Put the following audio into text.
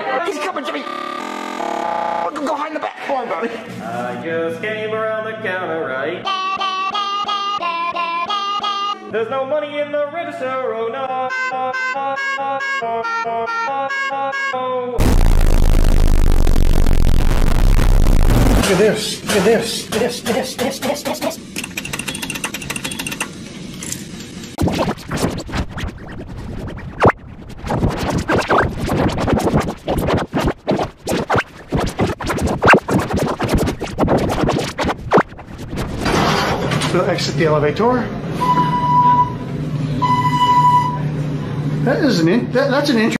He's coming, Jimmy. Go hide in the back. Come on, buddy. I just came around the counter, right? There's no money in the register, oh no. Look at this. Look at this. This. So exit the elevator. That's an